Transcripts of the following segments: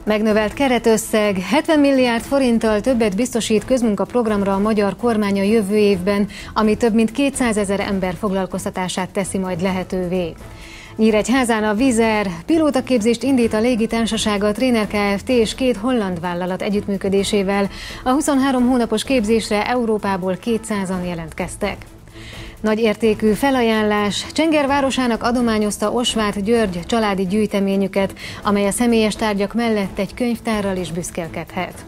Megnövelt keretösszeg, 70 milliárd forinttal többet biztosít közmunkaprogramra a magyar kormány a jövő évben, ami több mint 200 000 ember foglalkoztatását teszi majd lehetővé. Nyíregyházán a Wizzair pilótaképzést indít a légitársaság, a Trainer Kft. És 2 holland vállalat együttműködésével. A 23 hónapos képzésre Európából 200-an jelentkeztek. Nagy értékű felajánlás. Csenger városának adományozta Osváth György családi gyűjteményüket, amely a személyes tárgyak mellett egy könyvtárral is büszkélkedhet.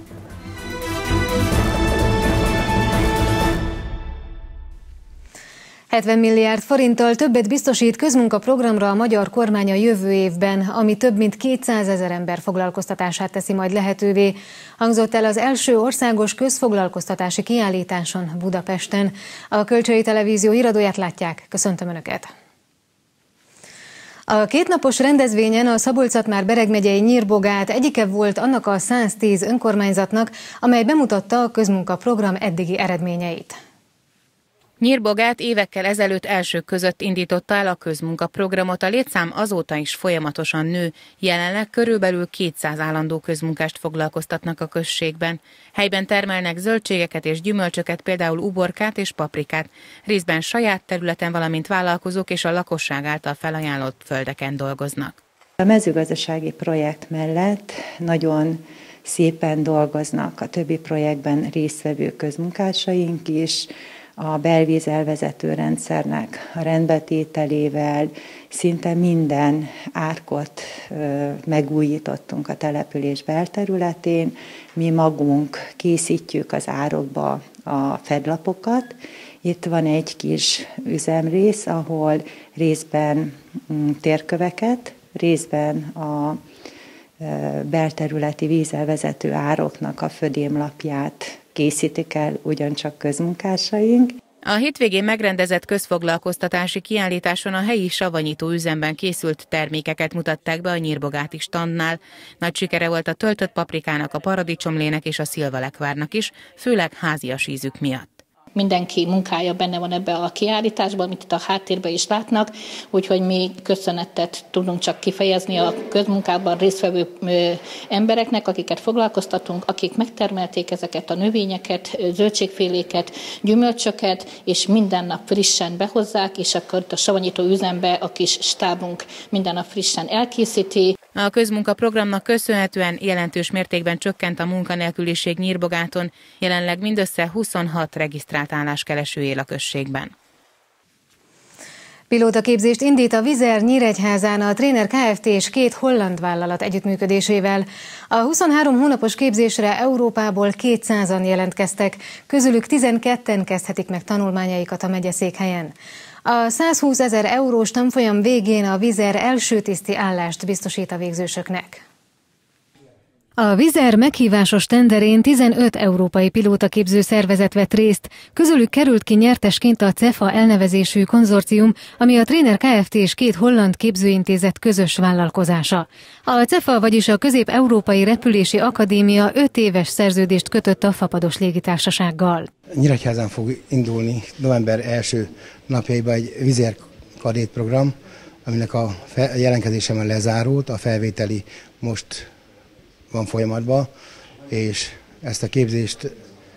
$70 milliárd forinttal többet biztosít közmunkaprogramra a magyar kormány a jövő évben, ami több mint 200 000 ember foglalkoztatását teszi majd lehetővé, hangzott el az első országos közfoglalkoztatási kiállításon Budapesten. A Kölcsei Televízió híradóját látják, köszöntöm Önöket! A kétnapos rendezvényen a Szabolcs-Szatmár-Bereg megyei Nyírbogát egyike volt annak a 110 önkormányzatnak, amely bemutatta a közmunkaprogram eddigi eredményeit. Nyírbogát évekkel ezelőtt elsők között indította el a közmunkaprogramot, a létszám azóta is folyamatosan nő, jelenleg körülbelül 200 állandó közmunkást foglalkoztatnak a községben. Helyben termelnek zöldségeket és gyümölcsöket, például uborkát és paprikát, részben saját területen, valamint vállalkozók és a lakosság által felajánlott földeken dolgoznak. A mezőgazdasági projekt mellett nagyon szépen dolgoznak a többi projektben résztvevő közmunkásaink is, a belvíz elvezető rendszernek a rendbetételével szinte minden árkot megújítottunk a település belterületén. Mi magunk készítjük az árokba a fedlapokat. Itt van egy kis üzemrész, ahol részben térköveket, részben a belterületi vízelvezető ároknak a födémlapját készítik el ugyancsak közmunkásaink. A hétvégén megrendezett közfoglalkoztatási kiállításon a helyi savanyító üzemben készült termékeket mutatták be a nyírbogáti standnál. Nagy sikere volt a töltött paprikának, a paradicsomlének és a szilvalekvárnak is, főleg házias ízük miatt. Mindenki munkája benne van ebbe a kiállításban, amit itt a háttérben is látnak, úgyhogy mi köszönetet tudunk csak kifejezni a közmunkában résztvevő embereknek, akiket foglalkoztatunk, akik megtermelték ezeket a növényeket, zöldségféléket, gyümölcsöket, és minden nap frissen behozzák, és akkor itt a savanyító üzembe a kis stábunk minden nap frissen elkészíti. A közmunkaprogramnak köszönhetően jelentős mértékben csökkent a munkanélküliség Nyírbogáton, jelenleg mindössze 26 regisztrált álláskereső él a községben. Pilótaképzést indít a Wizzair Nyíregyházán a Trainer Kft. És 2 holland vállalat együttműködésével. A 23 hónapos képzésre Európából 200-an jelentkeztek, közülük 12-en kezdhetik meg tanulmányaikat a megyeszékhelyen. A 120 000 eurós tanfolyam végén a Wizzair első tiszti állást biztosít a végzősöknek. A Wizzair meghívásos tenderén 15 európai pilótaképző szervezet vett részt, közülük került ki nyertesként a CEFA elnevezésű konzorcium, ami a Trainer Kft. És 2 holland képzőintézet közös vállalkozása. A CEFA, vagyis a Közép-Európai Repülési Akadémia 5 éves szerződést kötött a Fapados légitársasággal. Nyíregyházán fog indulni november első napjaiban egy Wizzair kadétprogram, aminek a jelentkezése már lezárult, a felvételi most van folyamatban, és ezt a képzést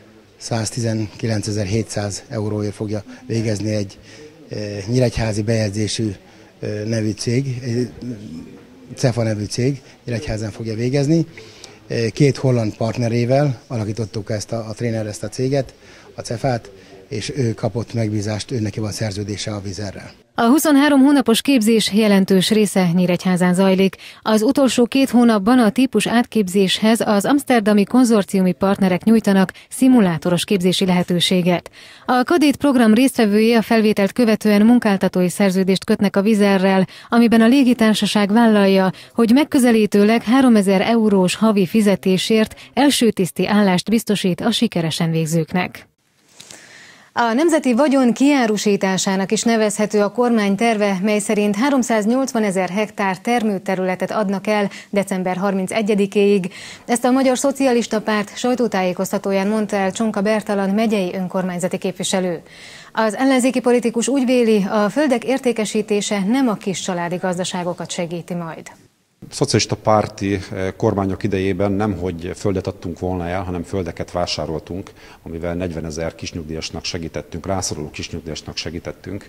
119.700 euróért fogja végezni egy nyíregyházi bejegyzésű nevű cég, CEFA nevű cég, Nyíregyházán fogja végezni. 2 holland partnerével alakítottuk ezt a Trainer, ezt a céget, a CEFA-t, és ő kapott megbízást, ő neki van szerződése a Wizzairrel. A 23 hónapos képzés jelentős része Nyíregyházán zajlik. Az utolsó 2 hónapban a típus átképzéshez az amszterdami konzorciumi partnerek nyújtanak szimulátoros képzési lehetőséget. A kadét program résztvevői a felvételt követően munkáltatói szerződést kötnek a Wizzairrel, amiben a légitársaság vállalja, hogy megközelítőleg 3000 eurós havi fizetésért első tiszti állást biztosít a sikeresen végzőknek. A nemzeti vagyon kiárusításának is nevezhető a kormány terve, mely szerint 380 000 hektár termőterületet adnak el december 31-éig. Ezt a Magyar Szocialista Párt sajtótájékoztatóján mondta el Csonka Bertalan megyei önkormányzati képviselő. Az ellenzéki politikus úgy véli, a földek értékesítése nem a kis családi gazdaságokat segíti majd. szocialista párti kormányok idejében nemhogy földet adtunk volna el, hanem földeket vásároltunk, amivel 40 000 kisnyugdíjasnak segítettünk, rászoruló kisnyugdíjasnak segítettünk.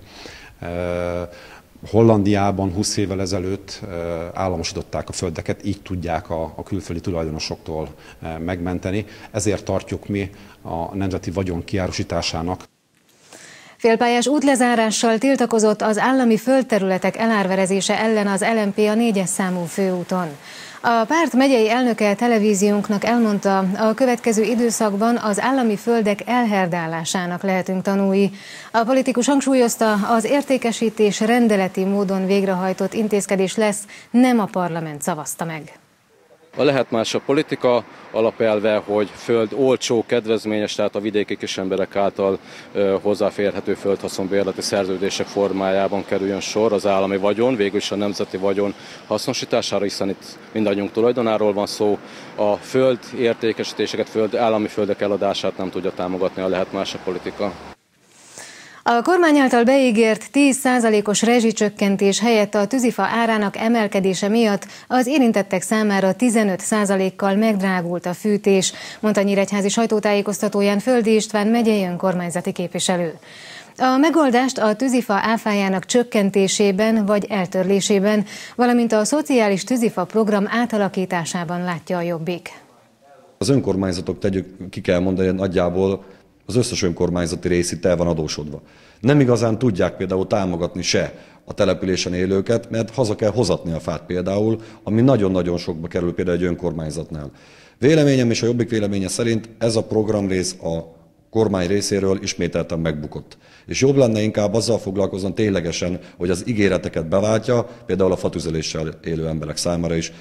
Hollandiában 20 évvel ezelőtt államosították a földeket, így tudják a külföldi tulajdonosoktól megmenteni. Ezért tartjuk mi a nemzeti vagyon kiárusításának. Félpályás útlezárással tiltakozott az állami földterületek elárverezése ellen az LMP a 4-es számú főúton. A párt megyei elnöke televíziónknak elmondta, a következő időszakban az állami földek elherdálásának lehetünk tanúi. A politikus hangsúlyozta, az értékesítés rendeleti módon végrehajtott intézkedés lesz, nem a parlament szavazta meg. A lehet más a politika alapelve, hogy föld olcsó, kedvezményes, tehát a vidéki kisemberek által hozzáférhető földhaszonbérleti szerződések formájában kerüljön sor az állami vagyon, végülis a nemzeti vagyon hasznosítására, hiszen itt mindannyiunk tulajdonáról van szó. A föld értékesítéseket, állami földek eladását nem tudja támogatni a lehet más a politika. A kormány által beígért 10%-os rezsicsökkentés helyett a tűzifa árának emelkedése miatt az érintettek számára 15%-kal megdrágult a fűtés, mondta nyíregyházi sajtótájékoztatóján Földi István megyei önkormányzati képviselő. A megoldást a tűzifa áfájának csökkentésében vagy eltörlésében, valamint a szociális tűzifa program átalakításában látja a Jobbik. Az önkormányzatok, ki kell mondani, nagyjából az összes önkormányzati rész itt el van adósodva. Nem igazán tudják például támogatni se a településen élőket, mert haza kell hozatni a fát például, ami nagyon-nagyon sokba kerül például egy önkormányzatnál. Véleményem és a Jobbik véleménye szerint ez a programrész a kormány részéről ismételten megbukott. És jobb lenne inkább azzal foglalkozni ténylegesen, hogy az ígéreteket beváltja, például a fatüzeléssel élő emberek számára is.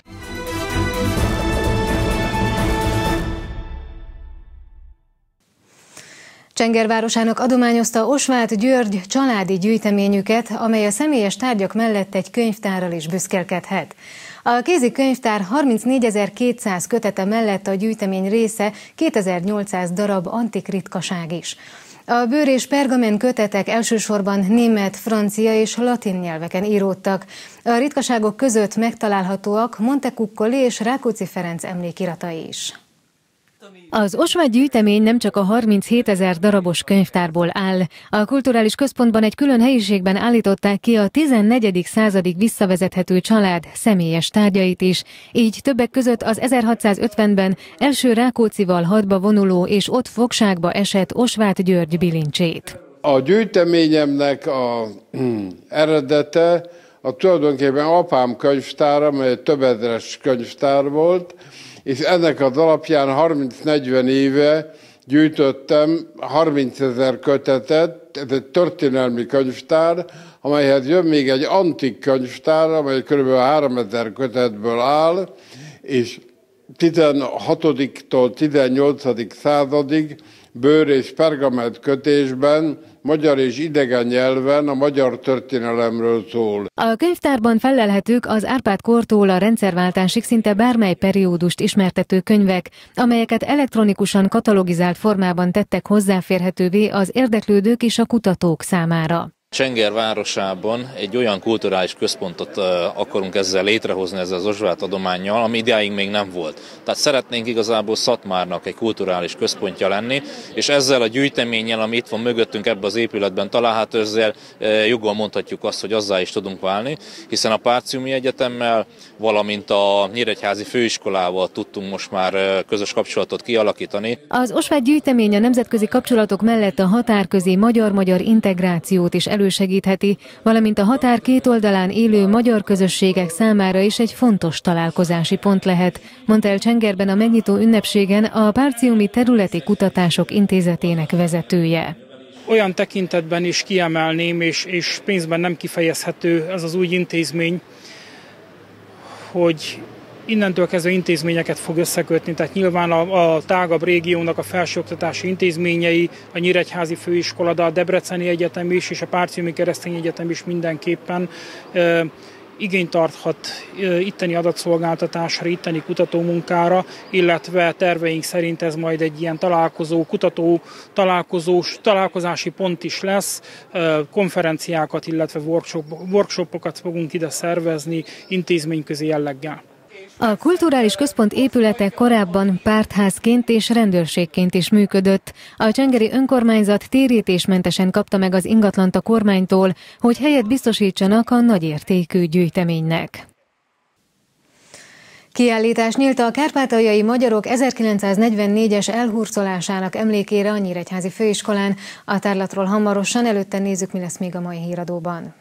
Csenger városának adományozta Osváth György családi gyűjteményüket, amely a személyes tárgyak mellett egy könyvtárral is büszkélkedhet. A kézi könyvtár 34.200 kötete mellett a gyűjtemény része 2800 darab antik ritkaság is. A bőr és pergamen kötetek elsősorban német, francia és latin nyelveken íródtak. A ritkaságok között megtalálhatóak Montecuccoli és Rákóczi Ferenc emlékiratai is. Az Osváth gyűjtemény nem csak a 37 000 darabos könyvtárból áll. A kulturális központban egy külön helyiségben állították ki a 14. századig visszavezethető család személyes tárgyait is, így többek között az 1650-ben első Rákóczival hadba vonuló és ott fogságba esett Osváth György bilincsét. A gyűjteményemnek az eredete tulajdonképpen apám könyvtára, mely több ezeres könyvtár volt, és ennek az alapján 30-40 éve gyűjtöttem 30 000 kötetet, ez egy történelmi könyvtár, amelyhez jön még egy antik könyvtár, amely kb. 3000 kötetből áll, és 16-tól 18. századig bőr és pergament kötésben, magyar és idegen nyelven a magyar történelemről szól. A könyvtárban fellelhetők az Árpád-kortól a rendszerváltásig szinte bármely periódust ismertető könyvek, amelyeket elektronikusan katalogizált formában tettek hozzáférhetővé az érdeklődők és a kutatók számára. Csenger városában egy olyan kulturális központot akarunk ezzel létrehozni, ezzel az Osváth adománnyal, ami idáig még nem volt. Tehát szeretnénk igazából Szatmárnak egy kulturális központja lenni, és ezzel a gyűjteménnyel, ami itt van mögöttünk ebben az épületben található, ezzel joggal mondhatjuk azt, hogy azzá is tudunk válni, hiszen a Párzsiumi Egyetemmel, valamint a Nyíregyházi Főiskolával tudtunk most már közös kapcsolatot kialakítani. Az Osváth gyűjtemény a nemzetközi kapcsolatok mellett a határközi magyar-magyar integrációt is elősegítheti, valamint a határ két oldalán élő magyar közösségek számára is egy fontos találkozási pont lehet, mondta el Csengerben a megnyitó ünnepségen a Párzsiumi Területi Kutatások Intézetének vezetője. Olyan tekintetben is kiemelném, és pénzben nem kifejezhető ez az új intézmény, hogy innentől kezdve intézményeket fog összekötni, tehát nyilván a tágabb régiónak a felsőoktatási intézményei, a Nyíregyházi Főiskola, de a Debreceni Egyetem is, és a Párzsiumi Keresztény Egyetem is mindenképpen igényt tarthat itteni adatszolgáltatásra, itteni kutatómunkára, illetve terveink szerint ez majd egy ilyen találkozási pont is lesz, konferenciákat, illetve workshopokat fogunk ide szervezni intézményközi jelleggel. A kulturális központ épülete korábban pártházként és rendőrségként is működött. A csengeri önkormányzat térítésmentesen kapta meg az ingatlant a kormánytól, hogy helyet biztosítsanak a nagyértékű gyűjteménynek. Kiállítás nyílt a kárpátaljai magyarok 1944-es elhurcolásának emlékére a Nyíregyházi Főiskolán. A tárlatról hamarosan, előtte nézzük, mi lesz még a mai híradóban.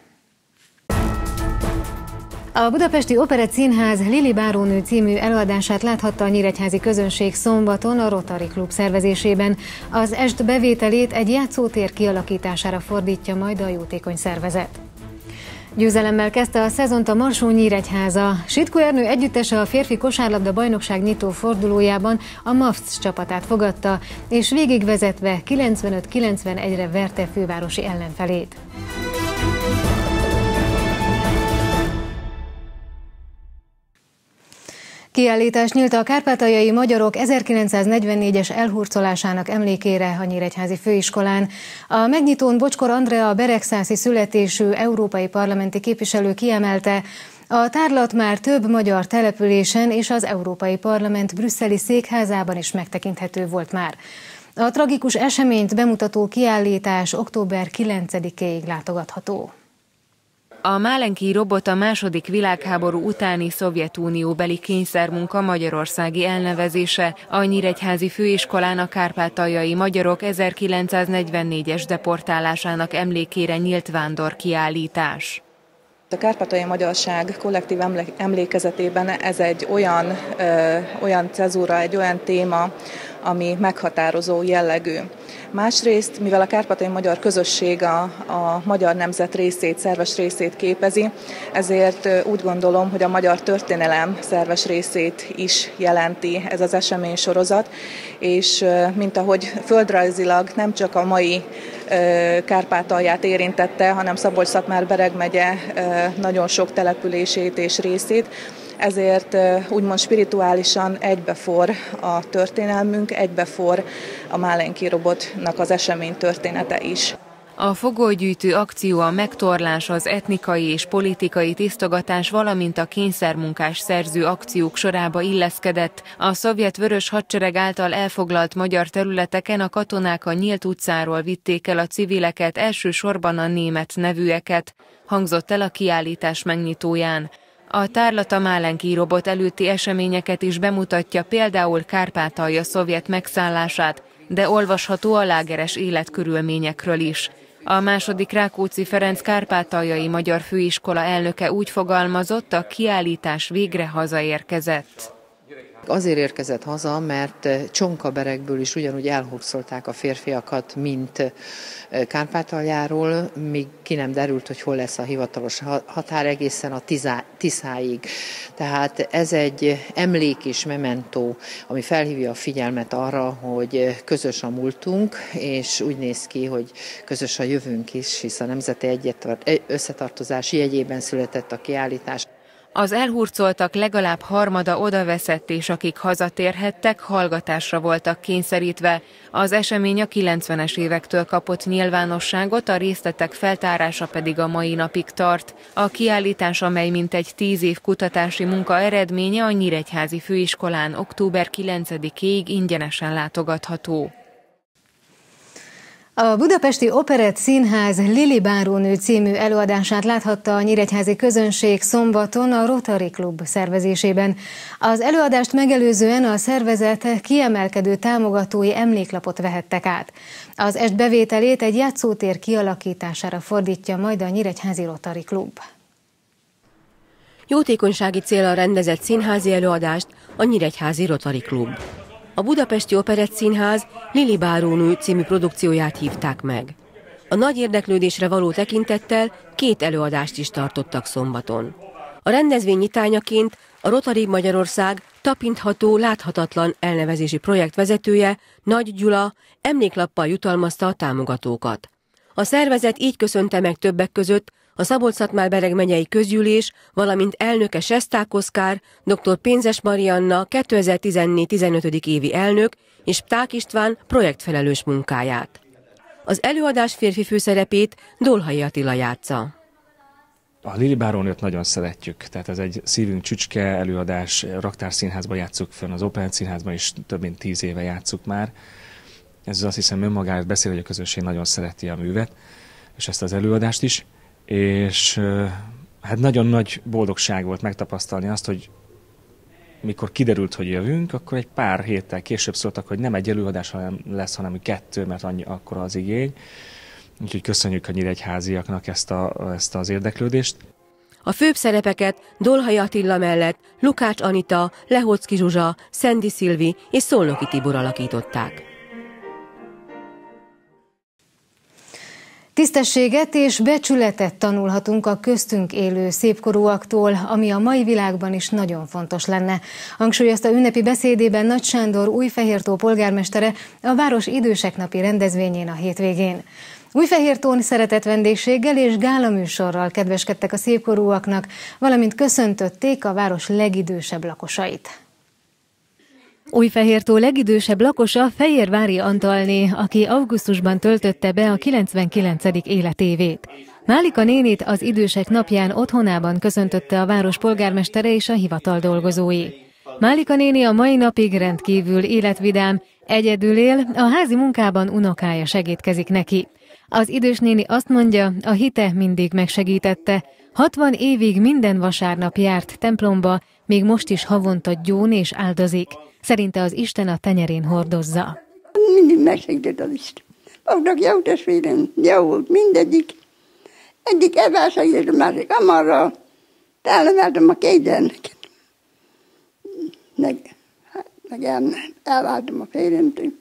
A Budapesti Operett Színház Lili bárónő című előadását láthatta a nyíregyházi közönség szombaton a Rotary Klub szervezésében. Az est bevételét egy játszótér kialakítására fordítja majd a jótékony szervezet. Győzelemmel kezdte a szezont a Marsó-Nyíregyháza. Sitkó Ernő együttese a férfi kosárlabda bajnokság nyitó fordulójában a MAFC csapatát fogadta, és végigvezetve 95-91-re verte fővárosi ellenfelét. Kiállítás nyílt a kárpátaljai magyarok 1944-es elhurcolásának emlékére a Nyíregyházi Főiskolán. A megnyitón Bocskor Andrea beregszászi születésű európai parlamenti képviselő kiemelte, a tárlat már több magyar településen és az Európai Parlament brüsszeli székházában is megtekinthető volt már. A tragikus eseményt bemutató kiállítás október 9-éig látogatható. A Málenki robot a második világháború utáni Szovjetunióbeli kényszermunka magyarországi elnevezése. A Nyíregyházi Főiskolán a kárpátaljai magyarok 1944-es deportálásának emlékére nyílt vándorkiállítás. A kárpátaljai magyarság kollektív emlékezetében ez egy olyan cezúra, egy olyan téma, ami meghatározó jellegű. Másrészt, mivel a kárpátaljai magyar közösség a magyar nemzet részét, szerves részét képezi, ezért úgy gondolom, hogy a magyar történelem szerves részét is jelenti ez az eseménysorozat, és mint ahogy földrajzilag nem csak a mai Kárpátalját érintette, hanem Szabolcs-Szatmár-Bereg megye nagyon sok települését és részét, ezért úgymond spirituálisan egybefor a történelmünk, egybefor a Málenki robotnak az esemény története is. A fogolygyűjtő akció, a megtorlás, az etnikai és politikai tisztogatás, valamint a kényszermunkás szerző akciók sorába illeszkedett. A szovjet vörös hadsereg által elfoglalt magyar területeken a katonák a nyílt utcáról vitték el a civileket, elsősorban a német nevűeket, hangzott el a kiállítás megnyitóján. A tárlat a Málenki robot előtti eseményeket is bemutatja, például Kárpátalja szovjet megszállását, de olvasható a lágeres életkörülményekről is. A második Rákóczi Ferenc kárpátaljai magyar főiskola elnöke úgy fogalmazott, a kiállítás végre hazaérkezett. Azért érkezett haza, mert Csonkaberegből is ugyanúgy elhurcolták a férfiakat, mint Kárpátaljáról, míg ki nem derült, hogy hol lesz a hivatalos határ egészen a Tiszáig. Tehát ez egy emlék és mementó, ami felhívja a figyelmet arra, hogy közös a múltunk, és úgy néz ki, hogy közös a jövőnk is, hisz a nemzeti összetartozás jegyében született a kiállítás. Az elhurcoltak legalább harmada odaveszett, és akik hazatérhettek, hallgatásra voltak kényszerítve. Az esemény a 90-es évektől kapott nyilvánosságot, a részletek feltárása pedig a mai napig tart. A kiállítás, amely mintegy 10 év kutatási munka eredménye, a Nyíregyházi Főiskolán október 9-ig ingyenesen látogatható. A Budapesti Operett Színház Lili bárónő című előadását láthatta a nyíregyházi közönség szombaton a Rotary Klub szervezésében. Az előadást megelőzően a szervezet kiemelkedő támogatói emléklapot vehettek át. Az est bevételét egy játszótér kialakítására fordítja majd a Nyíregyházi Rotary Klub. Jótékonysági céllal rendezett színházi előadást a Nyíregyházi Rotary Klub. A Budapesti Operett Színház Lili bárónő című produkcióját hívták meg. A nagy érdeklődésre való tekintettel 2 előadást is tartottak szombaton. A rendezvény nyitányaként a Rotary Magyarország tapintható, láthatatlan elnevezési projekt vezetője, Nagy Gyula emléklappal jutalmazta a támogatókat. A szervezet így köszönte meg többek között a Szabolcs-Szatmár-Bereg megyei közgyűlés, valamint elnöke Sesták Oszkár, dr. Pénzes Marianna 2014-15. évi elnök és Pták István projektfelelős munkáját. Az előadás férfi főszerepét Dolhai Attila játsza. A Lili bárónőt nagyon szeretjük, tehát ez egy szívünk csücske előadás, Raktárszínházban játsszuk fönn, az Operett Színházban is több mint 10 éve játsszuk már. Ez azt hiszem önmagáért beszél, hogy a közönség nagyon szereti a művet, és ezt az előadást is, és hát nagyon nagy boldogság volt megtapasztalni azt, hogy mikor kiderült, hogy jövünk, akkor egy pár héttel később szóltak, hogy nem egy előadás lesz, hanem 2, mert akkora az igény. Úgyhogy köszönjük a nyíregyháziaknak ezt az érdeklődést. A főbb szerepeket Dolhai Attila mellett Lukács Anita, Lehocki Zsuzsa, Szendi Szilvi és Szolnoki Tibor alakították. Tisztességet és becsületet tanulhatunk a köztünk élő szépkorúaktól, ami a mai világban is nagyon fontos lenne, hangsúlyozta ünnepi beszédében Nagy Sándor Újfehértó polgármestere a város idősek napi rendezvényén a hétvégén. Újfehértón szeretett vendégséggel és gálaműsorral kedveskedtek a szépkorúaknak, valamint köszöntötték a város legidősebb lakosait. Újfehértó legidősebb lakosa Fejérvári Antalné, aki augusztusban töltötte be a 99. életévét. Málika nénit az idősek napján otthonában köszöntötte a város polgármestere és a hivatal dolgozói. Málika néni a mai napig rendkívül életvidám, egyedül él, a házi munkában unokája segítkezik neki. Az idős néni azt mondja, a hite mindig megsegítette. 60 évig minden vasárnap járt templomba, még most is havonta gyón és áldozik. Szerinte az Isten a tenyerén hordozza. Mindig megsegített az Isten. Fognak jó testvérem, jó volt mindegyik. Egyik evásra írt, a másik amarral. Elneveltem a 2 gyermeket. Meg elváltam a férjemtől.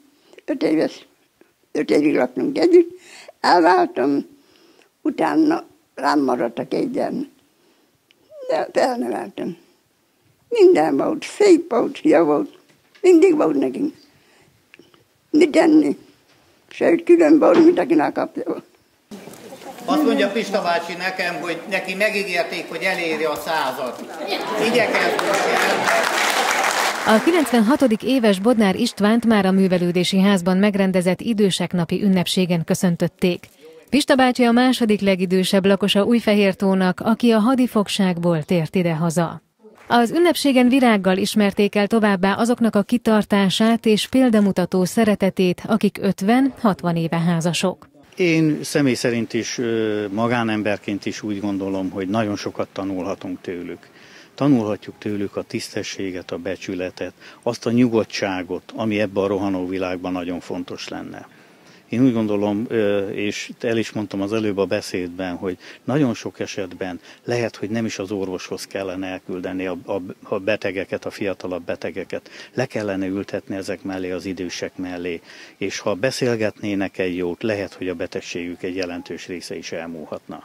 5 évig laktunk együtt. Elváltam, utána rám maradt a 2 gyermek. De elneveltem. Minden volt, szép volt, jó volt. Mindig volt nekünk. Mit enni? Sőt, külön volt, mint akinek kapja volt. Azt mondja Pista bácsi nekem, hogy neki megígérték, hogy eléri a 100-at. Igyekezzünk el. A 96. éves Bodnár Istvánt már a művelődési házban megrendezett idősek napi ünnepségen köszöntötték. Pista bácsi a második legidősebb lakosa Újfehértónak, aki a hadifogságból tért ide-haza. Az ünnepségen virággal ismerték el továbbá azoknak a kitartását és példamutató szeretetét, akik 50-60 éve házasok. Én személy szerint is, magánemberként is úgy gondolom, hogy nagyon sokat tanulhatunk tőlük. Tanulhatjuk tőlük a tisztességet, a becsületet, azt a nyugodtságot, ami ebben a rohanó világban nagyon fontos lenne. Én úgy gondolom, és el is mondtam az előbb a beszédben, hogy nagyon sok esetben lehet, hogy nem is az orvoshoz kellene elküldeni a betegeket, a fiatalabb betegeket. Le kellene ültetni ezek mellé, az idősek mellé, és ha beszélgetnének egy jót, lehet, hogy a betegségük egy jelentős része is elmúlhatna.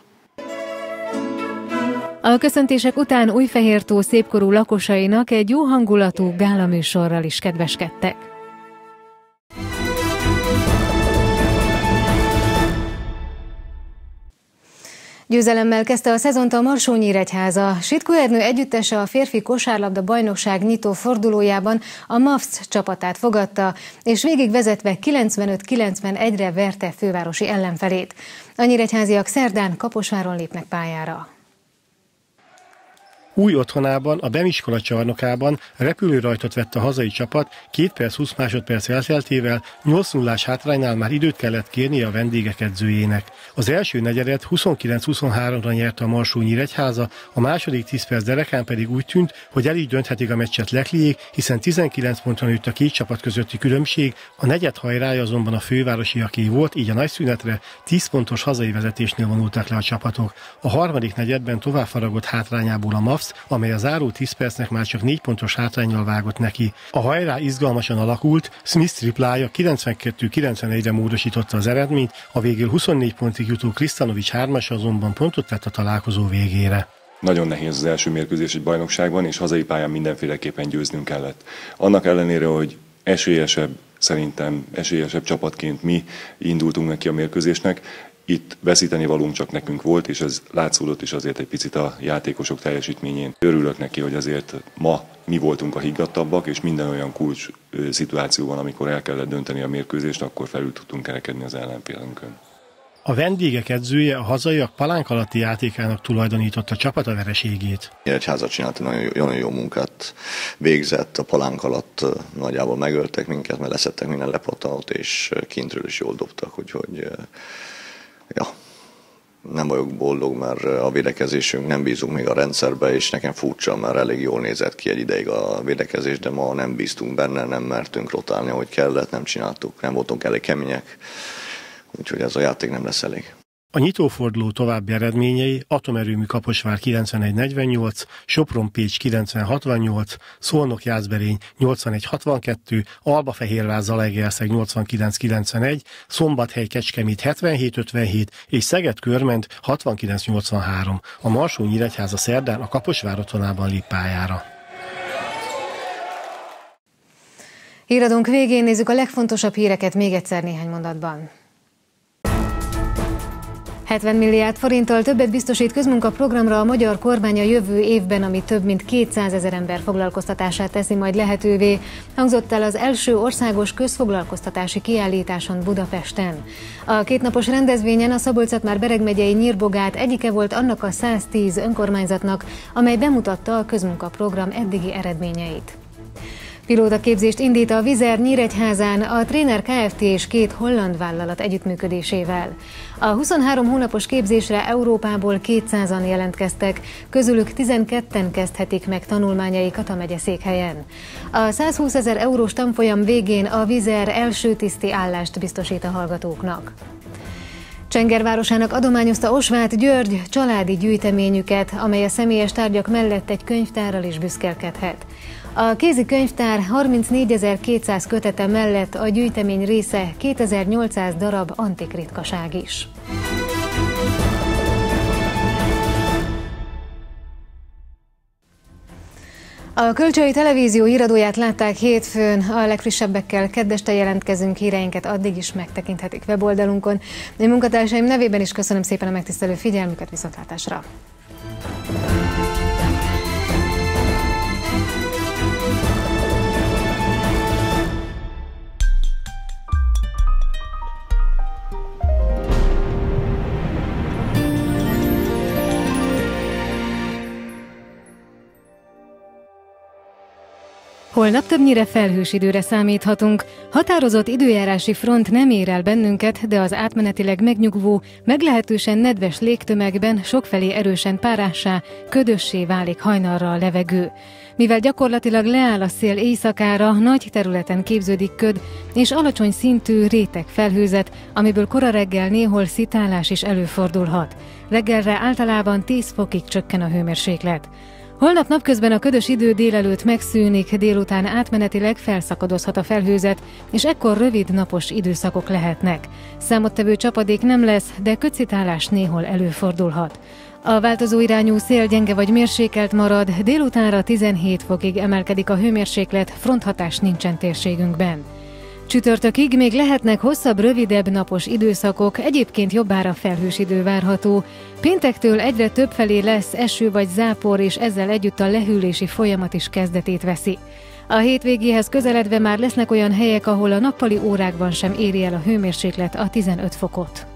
A köszöntések után Újfehértó szépkorú lakosainak egy jó hangulatú gálaműsorral is kedveskedtek. Győzelemmel kezdte a szezont a Marsó-Nyíregyháza. Sitkó Ernő együttese a férfi kosárlabda bajnokság nyitó fordulójában a MAFC csapatát fogadta, és végigvezetve 95-91-re verte fővárosi ellenfelét. A nyíregyháziak szerdán Kaposváron lépnek pályára. Új otthonában, a Bemiskola csarnokában repülőrajtot vett a hazai csapat, 2 perc 20 másodperc elteltével 8-0-ás hátránynál már időt kellett kérnie a vendégek edzőjének. Az első negyedet 29-23-ra nyerte a Marsó-Nyíregyháza, a második 10 perc derekán pedig úgy tűnt, hogy el így dönthetik a meccset Lekliék, hiszen 19 pontra nőtt a 2 csapat közötti különbség, a negyed hajrája azonban a fővárosiaké volt, így a nagy szünetre 10 pontos hazai vezetésnél vonultak le a csapatok. A harmadik negyedben tovább faragott hátrányából a MAFC, amely a záró 10 percnek már csak 4 pontos hátránnyal vágott neki. A hajrá izgalmasan alakult, Smith triplája 92-91-re módosította az eredményt, a végül 24 pontig jutó Krisztanovics 3-as azonban pontot tett a találkozó végére. Nagyon nehéz az első mérkőzés egy bajnokságban, és hazai pályán mindenféleképpen győznünk kellett. Annak ellenére, hogy szerintem esélyesebb csapatként mi indultunk neki a mérkőzésnek, itt veszíteni valónk csak nekünk volt, és ez látszódott is azért egy picit a játékosok teljesítményén. Örülök neki, hogy azért ma mi voltunk a higgadtabbak, és minden olyan kulcs szituációban, amikor el kellett dönteni a mérkőzést, akkor felül tudtunk kerekedni az ellenfélünkön. A vendégek edzője a hazaiak palánk alatti játékának tulajdonította csapat a vereségét. Nyíregyháza csinált, nagyon jó munkát végzett, a palánk alatt nagyjából megöltek minket, mert leszettek minden lepatalot, és kintről is jól dobtak, úgyhogy ja, nem vagyok boldog, mert a védekezésünk, nem bízunk még a rendszerbe, és nekem furcsa, mert elég jól nézett ki egy ideig a védekezés, de ma nem bíztunk benne, nem mertünk rotálni, ahogy kellett, nem csináltuk, nem voltunk elég kemények. Úgyhogy ez a játék nem lesz elég. A nyitóforduló további eredményei: Atomerőmű Kaposvár 91-48, Sopron-Pécs 90-68, Szolnok-Jászberény 81-62, Albafehérvár Zalaegerszeg 89-91, Szombathely-Kecskemét 77-57 és Szeged-Körment 69-83. A Marsó-Nyíregyháza szerdán a Kaposvár otthonában lép pályára. Híradónk végén nézzük a legfontosabb híreket még egyszer néhány mondatban. 70 milliárd forinttal többet biztosít közmunkaprogramra a magyar kormány a jövő évben, ami több mint 200 000 ember foglalkoztatását teszi majd lehetővé, hangzott el az első országos közfoglalkoztatási kiállításon Budapesten. A kétnapos rendezvényen a Szabolcs-Szatmár-Bereg megyei Nyírbogát egyike volt annak a 110 önkormányzatnak, amely bemutatta a közmunkaprogram eddigi eredményeit. Pilótaképzést indít a Vizer Nyíregyházán a Tréner Kft. És 2 holland vállalat együttműködésével. A 23 hónapos képzésre Európából 200-an jelentkeztek, közülük 12-en kezdhetik meg tanulmányaikat a megyeszékhelyen. A 120 000 eurós tanfolyam végén a Vizer első tiszti állást biztosít a hallgatóknak. Csenger városának adományozta Osváth György családi gyűjteményüket, amely a személyes tárgyak mellett egy könyvtárral is büszkélkedhet. A kézikönyvtár 34.200 kötete mellett a gyűjtemény része 2800 darab antik ritkaság is. A Kölcsei Televízió híradóját látták hétfőn, a legfrissebbekkel kedd este jelentkezünk, híreinket addig is megtekinthetik weboldalunkon. A munkatársaim nevében is köszönöm szépen a megtisztelő figyelmüket, viszontlátásra! Holnap többnyire felhős időre számíthatunk. Határozott időjárási front nem ér el bennünket, de az átmenetileg megnyugvó, meglehetősen nedves légtömegben sokfelé erősen párássá, ködössé válik hajnalra a levegő. Mivel gyakorlatilag leáll a szél éjszakára, nagy területen képződik köd és alacsony szintű réteg felhőzet, amiből kora reggel néhol szitálás is előfordulhat. Reggelre általában 10 fokig csökken a hőmérséklet. Holnap napközben a ködös idő délelőtt megszűnik, délután átmenetileg felszakadozhat a felhőzet, és ekkor rövid napos időszakok lehetnek. Számottevő csapadék nem lesz, de ködszitálás néhol előfordulhat. A változó irányú szél gyenge vagy mérsékelt marad, délutánra 17 fokig emelkedik a hőmérséklet, fronthatás nincsen térségünkben. Csütörtökig még lehetnek hosszabb, rövidebb napos időszakok, egyébként jobbára felhős idő várható. Péntektől egyre többfelé lesz eső vagy zápor, és ezzel együtt a lehűlési folyamat is kezdetét veszi. A hétvégéhez közeledve már lesznek olyan helyek, ahol a nappali órákban sem éri el a hőmérséklet a 15 fokot.